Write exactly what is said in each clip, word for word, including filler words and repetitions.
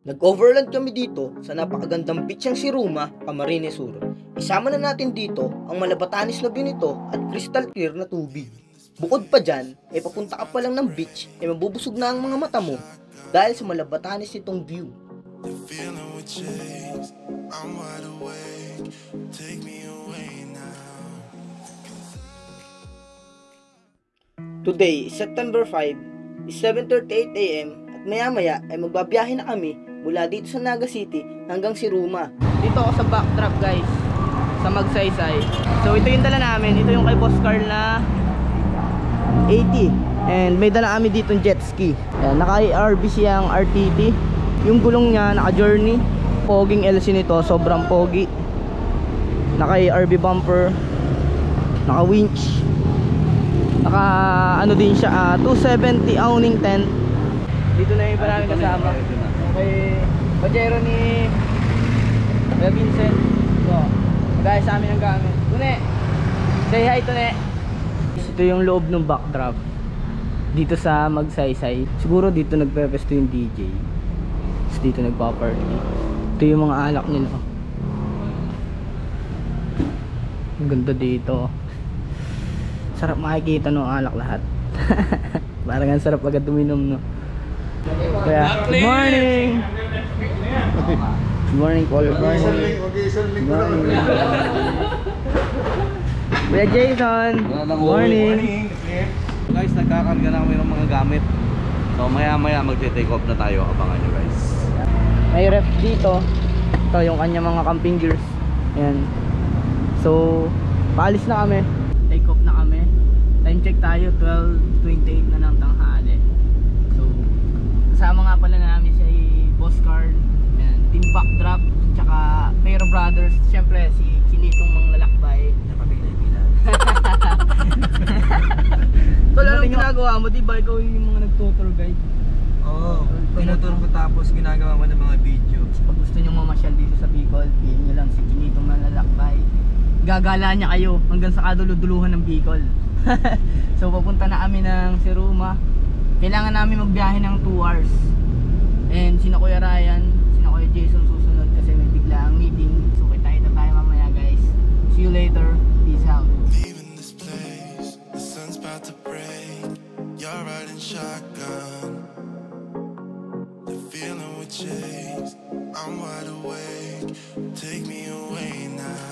Nag-overland kami dito sa napakagandang beach ng Siruma, Camarines Sur. Isama na natin dito ang malabatanis na view nito at crystal clear na tubig. Bukod pa dyan, ay papunta ka pa lang ng beach ay mabubusog na ang mga mata mo dahil sa malabatanis nitong view. Today, September fifth, is seven thirty-eight a m at maya-maya ay magbabiyahe na kami mula dito sa Naga City hanggang Siruma. Dito ako sa backdrop guys, sa Magsaysay. So ito yung dala namin, ito yung kay Boss Carl na eighty. And may dala kami dito jet ski. Ayan, naka R B siyang R T T. Yung gulong niya naka Journey. Poging L C nito, sobrang pogi. Naka R B bumper, naka winch. Naka ano din siya, uh, two seventy awning tent. Dito na yung iba namin kasama. Okay, Pajero ni Kuya Vincent. So, magaya sa amin ang gamit. Tune, say hi Tune. Ito yung loob ng backdrop dito sa Magsaysay. Siguro dito nagpe-pesto yung D J. Tapos dito nagpa-party. Ito yung mga alak nila. Ang ganda dito. Sarap makikita ng alak lahat. Parang ang sarap agad uminom, no? Kaya, good morning! Good morning, Paul. Good morning. Good morning. Kuya Jason. Good morning. Guys, nagkakarga na kami ng mga gamit. So maya maya magte-take off na tayo. Abangan nyo guys. May ref dito. Ito yung kanya mga camping gears. Ayan. So, paalis na kami. Take off na kami. Time check tayo, twelve twenty-eight na ng tanghali. So, kasama nga pala namin si Boss Carl, and Team Backdrop, tsaka Pero Brothers. Siyempre si Chinitong Manglalakbay. Napapilay-pilay. Tol, anong ginagawa mo? Diba ikaw yung mga nagtutour guide? Oo, pinutur ko tapos ginagawa mo ng mga video. Pag gusto nyo mamasyal dito sa Bicol, P M nyo lang si Chinitong Manglalakbay. Gagala niya kayo hanggang sa kaduluduluhan ng Bicol. So papunta na kami ng Siruma. Kailangan namin magbiyahe ng two hours. And sina Kuya Ryan, sina Kuya Jason susunod kasi may biglaang meeting. So kita-kita tayo mamaya guys. See you later. Peace out. Leaving this place, the sun's about to break. You're riding shotgun. The feeling we chase. I'm wide awake. Take me away now.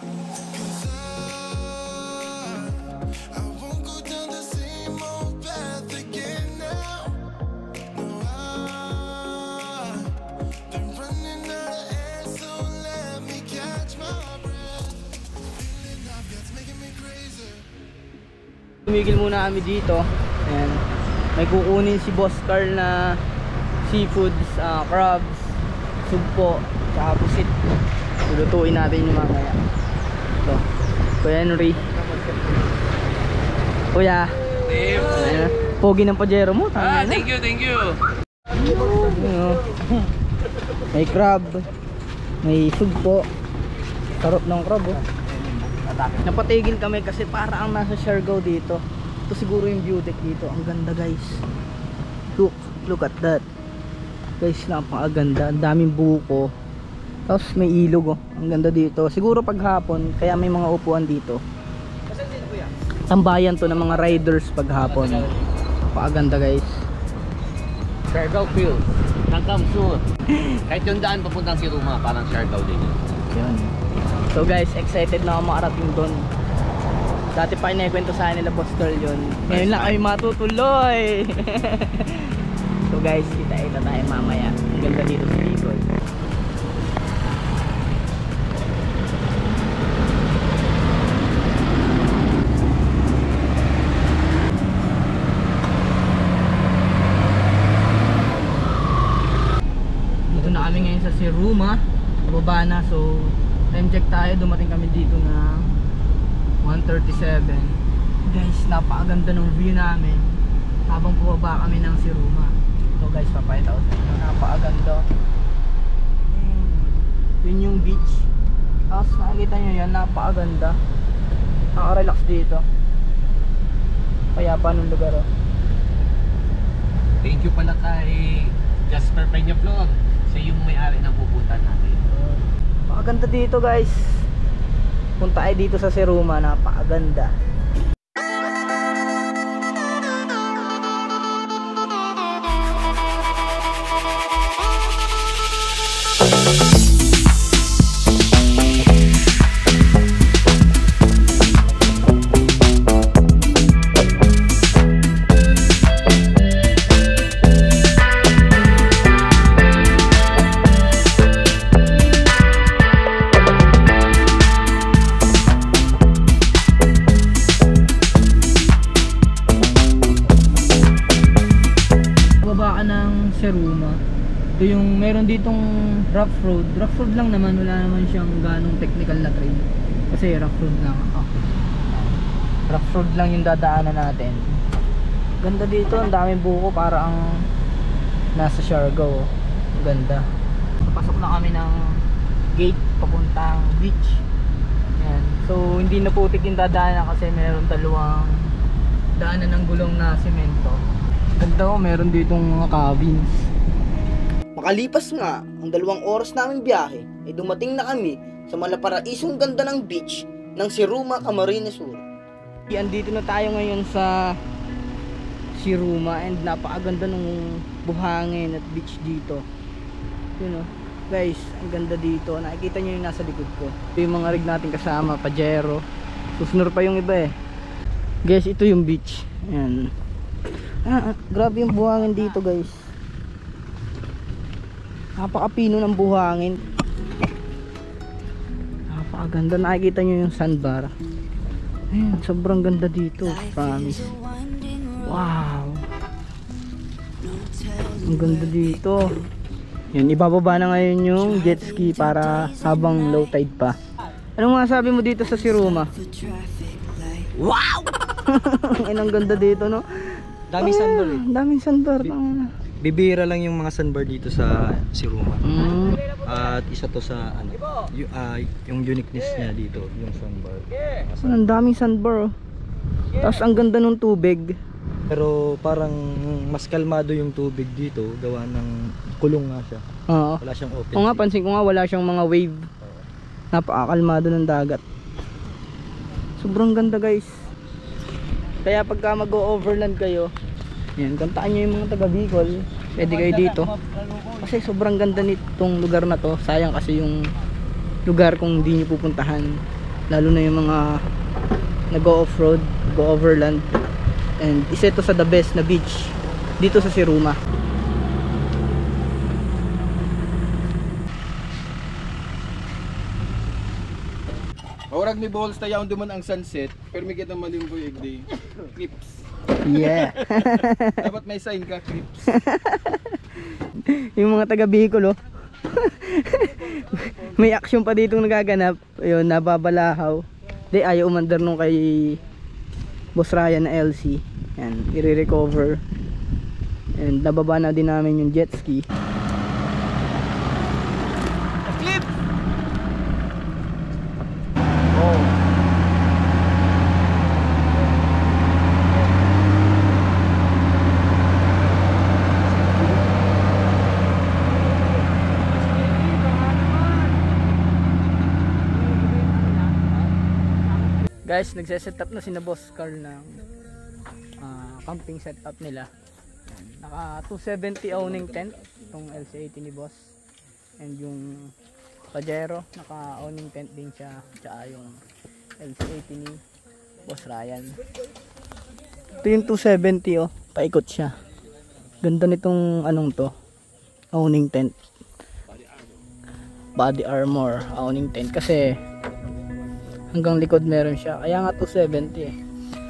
Tumigil muna kami dito. Ayan. May kukunin si Boss Carl na seafoods, uh, crabs, sugpo, tsaka pusit. Lulutuin natin yung mamaya. Ito, Kuya Henry. Kuya. Ayan. Pogi ng Pajero mo. Ah, thank you, thank you. Ayan, may crab, may sugpo. Sarap ng crab, oh. Napatigil kami kasi para ang nasa Siargao dito. Ito siguro yung view deck dito. Ang ganda guys. Look, look at that. Guys, napakaganda. Ang daming buko. Tapos may ilog, oh. Ang ganda dito. Siguro paghapon, kaya may mga upuan dito. Tambayan to ng mga riders paghapon. Napakaganda guys. Siargao Field. Hanggang soon. Kahit yung daan papuntang Siruma, parang Siargao din yun. Yun. So guys, excited na ako makarating doon. Dati pa inikwento sa nila Boss Carl yun. Ngayon lang ay matutuloy. So guys, kita-kita tayo mamaya. Ang ganda dito sa Bicol. Dito na kami ngayon sa Siruma. Pababa na, so time check tayo, dumating kami dito na one thirty-seven. Guys, napakaganda ng view namin habang pababa kami ng Siruma. So guys, papayita ko sa inyo, napakaganda. Hmm. Yun yung beach. Tapos nakikita nyo yan, napakaganda. Nakaka-relax dito. Kaya pa nung lugar, oh. Thank you pala kay Jasper Peñaflor. Si Napakaganda dito guys. Punta tayo dito sa Siruma, napakaganda. Siruma. Ito yung meron ditong rough road. Rough road lang naman, wala naman siyang ganong technical na trail. Kasi rough road lang. Oh. Rough road lang yung dadaanan natin. Ganda dito, ang daming buko para ang nasa Siargao. Ganda. Pasok na kami ng gate papuntang beach. Yan. So hindi na putik yung dadaanan kasi meron dalawang daanan ng gulong na semento. Ganda oh, meron ditong mga cabins. Makalipas nga ang dalawang oras naming biyahe, ay dumating na kami sa malaparaisong ganda ng beach ng Siruma, Camarines Sur. Andito na tayo ngayon sa Siruma and napakaganda ng buhangin at beach dito. Yun oh, guys, ang ganda dito. Nakikita nyo yung nasa likod ko. Ito yung mga rig natin kasama, Pajero. Susunod pa yung iba eh. Guys, ito yung beach. Ayan. Ah, ah, grabe yung buhangin dito guys. Napakapino ng buhangin. Napakaganda. Nakikita nyo yung sandbar. Ayan, sobrang ganda dito. Promise. Wow. Ang ganda dito. Yan, ibababa na ngayon yung jet ski para habang low tide pa. Anong masabi mo dito sa Siruma? Wow! Ang ganda dito no. Daming sandbar eh. Daming sandbar. Bibira lang yung mga sandbar dito sa Siruma. Mm. At isa to sa ano, y uh, yung uniqueness niya dito, yung sandbar. Ang daming sandbar oh. Tapos ang ganda ng tubig. Pero parang mas kalmado yung tubig dito, gawa ng kulong nga siya. Oo. Wala siyang open. O nga, pansin ko nga wala siyang mga wave. Napakakalmado ng dagat. Sobrang ganda guys. Kaya pagka mag-overland kayo, yan, kantaan nyo yung mga taga Bicol, pwede kayo dito. Kasi sobrang ganda nitong lugar na to. Sayang kasi yung lugar kung hindi nyo pupuntahan. Lalo na yung mga nag-off-road, go-overland. And isa ito sa the best na beach dito sa Siruma. Orag ni Bols tayo duman ang sunset, pero may kita man yung buyeg day. Clips. Yeah. Dapat may sign ka, clips. Yung mga taga Bicol oh. May action pa dito nagaganap. Ayun, nababalahaw. Di ayaw umandar nung kay Boss Ryan na L C. Yan, i-recover. And nababa na din namin yung jet ski. Clip! Guys, nagse-set up na sina Boss Carl ng uh, camping setup nila. Naka two seventy owning tent itong L C eighty ni Boss. And yung Pajero, naka owning tent din siya. Tsaka yung L C eighty ni Boss Ryan. Ito yung two seventy oh, paikot siya. Ganda nitong anong to, owning tent. Body armor, owning tent kasi hanggang likod meron siya, kaya nga two seventy eh.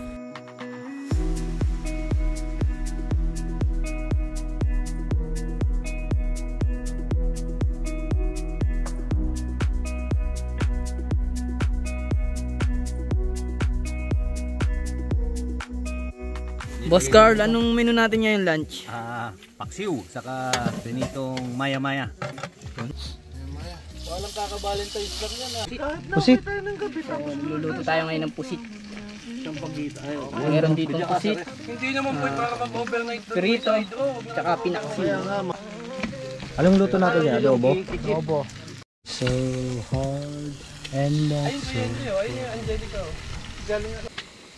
Boss Carl, anong menu natin ngayon lunch? Ah, paksiw saka pinitong maya-maya. Walang kaka-valentine's lang yan ah. Pusit. So, luluto tayo ngayon ng pusit. Meron dito pusit. Hindi naman po para mag-overnight. Perito, tsaka pinaksiw. Anong luto natin yan? Adobo? Adobo. So hard and not so Ayun yung Angelica. Oh. Galing na.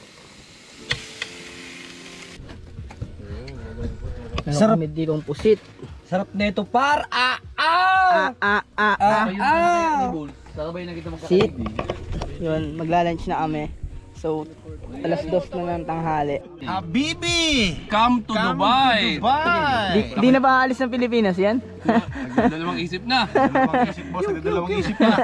Sarap dito ang pusit. sarap nito par. Ah Ah, ah. ah, ah, Ah, ah. ah. Sabay na kita Sit. Yun, magla-lunch na kami. So, alas dos na ng tanghali. Habibi! Come to Dubai! Di, di na ba alis ng Pilipinas yan? Dalawang isip na. Dalawang isip boss, dalawang isip na.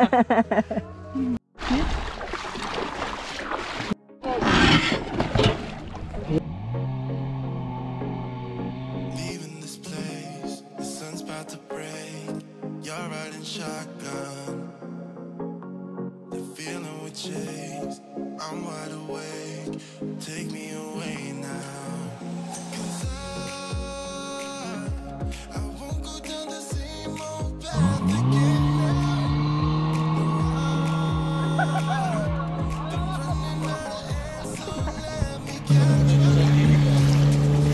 Leaving this place, the sun's about to break. You're riding shotgun. The feeling we chase, I'm wide awake. Take me away now. 'Cause I, I won't go down the same old path again now. Been running out of air, so let me catch you.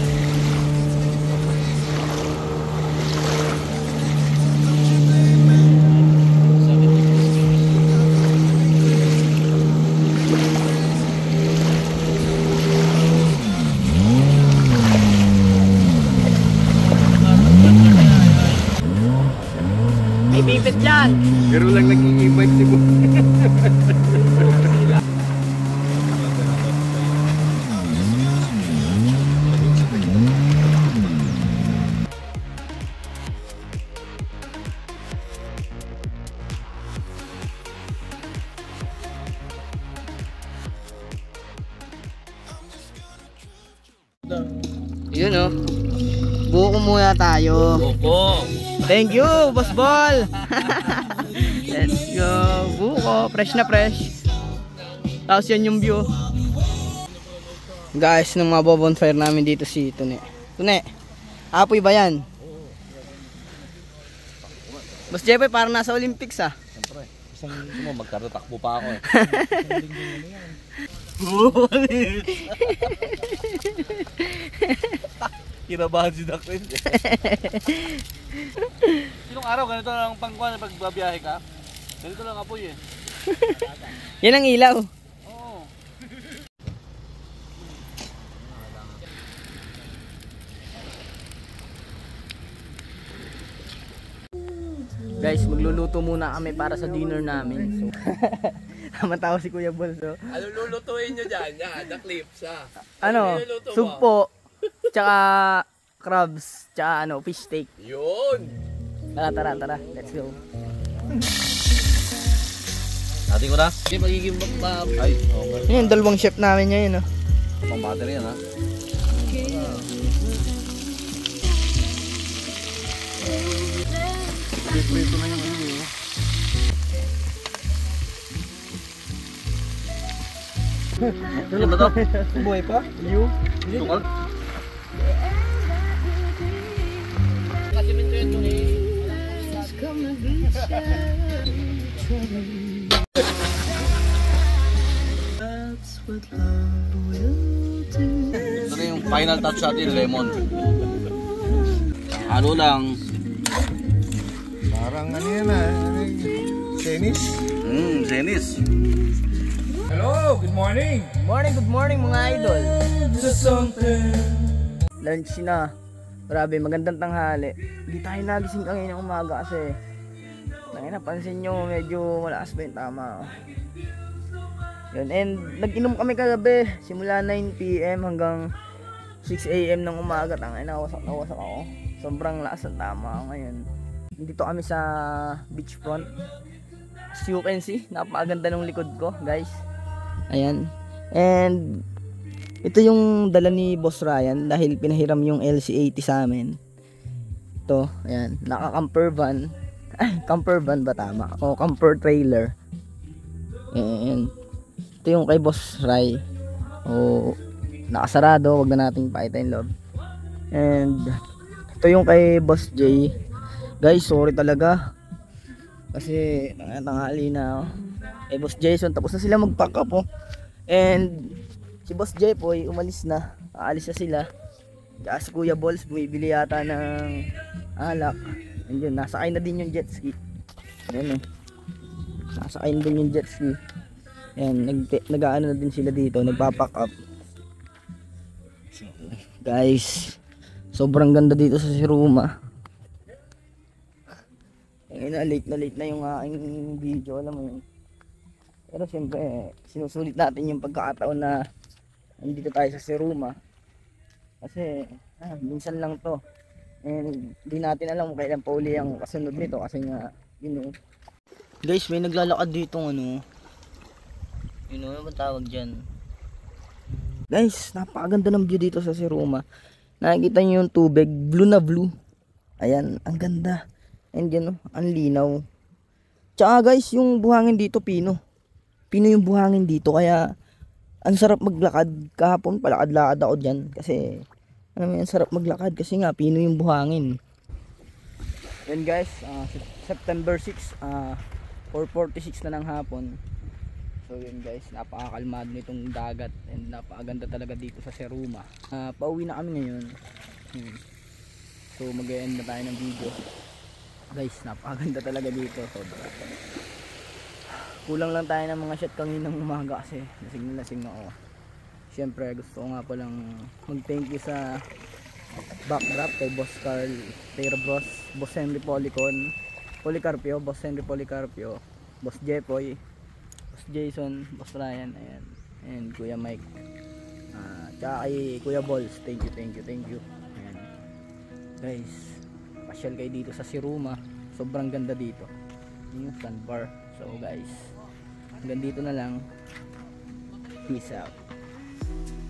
May bibit dyan! Pero lang nag-i-bike si boss. Yun oh. Buko muna tayo. Buko. Thank you, Boss Ball. Let's go. Buko, fresh na fresh. Tapos yan yung view. Guys, nung mabobonfire namin dito si Tune. Tune, apoy ba yan? Boss Jeffoy, parang nasa Olympics ah. Siyempre, isang mo magkaratakbo pa ako eh. Kinabahan si Dakrin. Sinong araw ganito lang pangkuhan pag babiyahe ka? Ganito lang apoy eh. Yan ang ilaw. Oo. Guys, magluluto muna kami para sa dinner namin. So, matawa si Kuya Bolso. Ano lulutuin nyo dyan? Yan, the clips ha. Ano, sugpo, tsaka crabs, tsaka ano, fish steak. Yun! Tara, tara, tara. Let's go. Natin ko na? Hindi, magiging ma... Ay, okay. Yun yung dalawang chef namin ngayon. Oh. Pang battery yan ha. Prito na yung ano eh. Ano ba to? Buhay pa? You? Tukal? Ito na yung final touch natin, lemon. Ano lang. Parang ano yan ah. Tennis? Mmm, Zenis. Hello, good morning. Morning, good morning mga idol. Lunch na. Grabe, magandang tanghali. Hindi tayo nagising kanina umaga kasi napansin nyo, medyo malakas ba yung tama. Yun, and nag-inom kami kagabi. Simula nine p m hanggang six a m ng umaga. Tangay na, wasak na wasak ako. Sobrang lakas ng tama ngayon. Dito kami sa beachfront. As you can see, napakaganda ng likod ko, guys. Ayan. And ito yung dala ni Boss Ryan dahil pinahiram yung L C eighty sa amin. Ito, ayan, naka-camper van. Ay, camper van ba tama? O camper trailer. Ayan. Ito yung kay Boss Ray. O nakasarado, wag na nating pakita yung loob. And ito yung kay Boss J. Guys, sorry talaga. Kasi tanghali na oh. Eh Boss Jason, tapos na sila mag-pack up oh. And si Boss J po ay umalis na. Aalis na sila. Kaya si Kuya Balls bumibili yata ng alak. And yun, nasakay na din yung jet ski. Ayan oh. Sasakayin din yung jet ski. Ayan, nag, nag-ano na din sila dito, nagpapack up. So, guys, sobrang ganda dito sa Siruma. Ngayon na, late na late na yung aking video, alam mo yun. Pero siyempre, sinusulit natin yung pagkakataon na nandito tayo sa Siruma. Kasi, ah, minsan lang to. And di natin alam kung kailan pa uli ang kasunod nito kasi nga, yun know. Guys, may naglalakad dito ano. Yun know, ano ba tawag dyan? Guys, napakaganda ng view dito sa Siruma. Nakikita nyo yung tubig, blue na blue. Ayan, ang ganda. And yan, oh, ang linaw. Tsaka guys, yung buhangin dito, pino. Pino yung buhangin dito, kaya ang sarap maglakad. Kahapon, palakad-lakad ako dyan. Kasi, ano mo, ang sarap maglakad kasi nga, pino yung buhangin. Yan guys, uh, September six, uh, four forty-six na ng hapon. So yun guys, napakakalmado nitong dagat and napakaganda talaga dito sa Siruma. Uh, pauwi na kami ngayon. Hmm. So mag-e-end na tayo ng video. Guys, napakaganda talaga dito. Sobra. Kulang lang tayo ng mga shot kaninang umaga kasi lasing na lasing ako. Siyempre gusto ko nga palang mag-thank you sa backdrop kay Boss Carl Tera Bros, Boss Henry Policon, Policarpio, Boss Henry Policarpio, Boss Jepoy, Boss Jason, Boss Ryan, ayan, and Kuya Mike, uh, tsaka kay Kuya Balls, thank you, thank you, thank you. Ayan. Guys, pasyal kayo dito sa Siruma, sobrang ganda dito. Yun yung sandbar. So guys, hanggang dito na lang. Peace out.